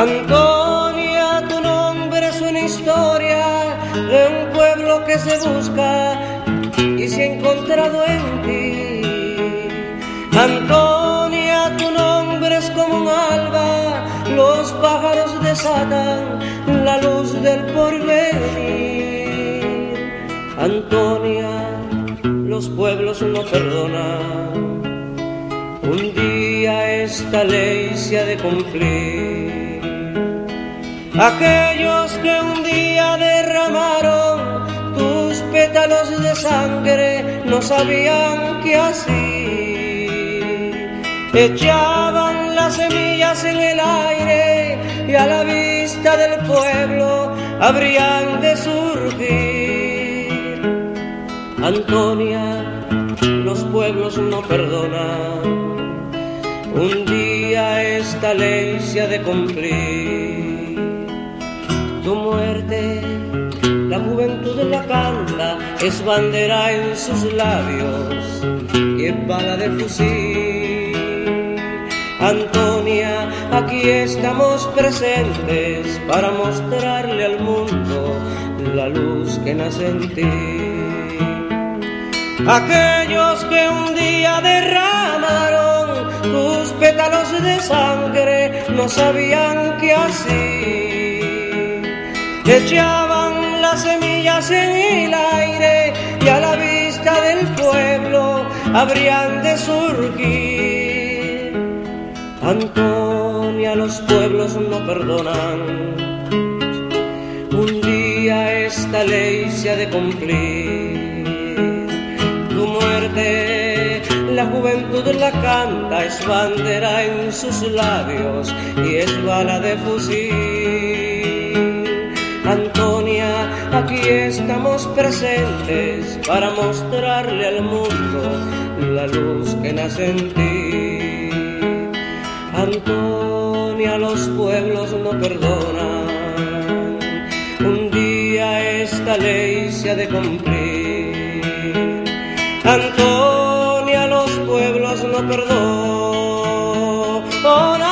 Antonia, tu nombre es una historia de un pueblo que se busca y se ha encontrado en ti. Antonia, tu nombre es como un alba, los pájaros desatan la luz del porvenir. Antonia, los pueblos no perdonan, un día esta ley se ha de cumplir. Aquellos que un día derramaron tus pétalos de sangre no sabían qué hacer. Echaban las semillas en el aire y a la vista del pueblo habrían de surgir. Antonia, los pueblos no perdonan, un día esta ley se ha de cumplir. Tu muerte, la juventud la canta, es bandera en sus labios y es bala de fusil. Antonia, aquí estamos presentes para mostrarle al mundo la luz que nace en ti. Aquellos que un día derramaron tus pétalos de sangre no sabían qué hacer. Echaban las semillas en el aire y a la vista del pueblo habrían de surgir. Antonia, los pueblos no perdonan, un día esta ley se ha de cumplir. Tu muerte, la juventud la canta, es bandera en sus labios y es bala de fusil. Antonia, aquí estamos presentes para mostrarle al mundo la luz que nace en ti. Antonia, los pueblos no perdonan, un día esta ley se ha de cumplir. Antonia, los pueblos no perdonan.